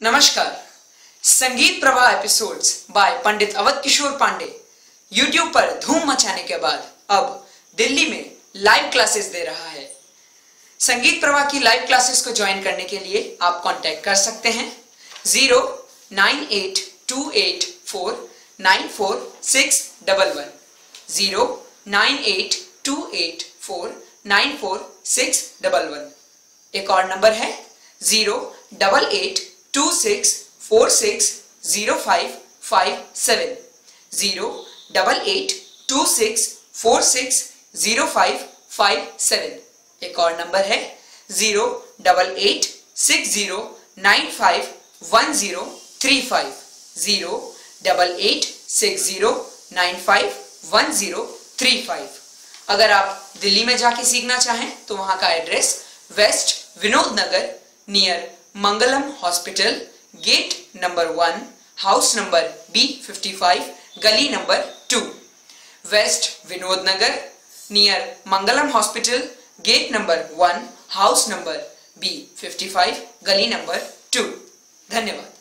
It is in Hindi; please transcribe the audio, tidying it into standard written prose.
नमस्कार। Sangeet Pravah episodes by Pandit Awadh Kishore Pandey YouTube पर धूम मचाने के बाद अब दिल्ली में लाइव क्लासेस दे रहा है। संगीत प्रवाह की लाइव क्लासेस को ज्वाइन करने के लिए आप कांटेक्ट कर सकते हैं 09828494611 09828494611। एक और नंबर है 08826460557 08826460557। एक और नंबर है 08860951035 08860951035। अगर आप दिल्ली में जाके सीखना चाहें तो वहां का address west Vinod Nagar near Mangalam hospital, gate number 1, house number B55, गली number 2। West Vinod Nagar near Mangalam hospital, gate number 1, house number B55, गली नंबर 2। धन्यवाद।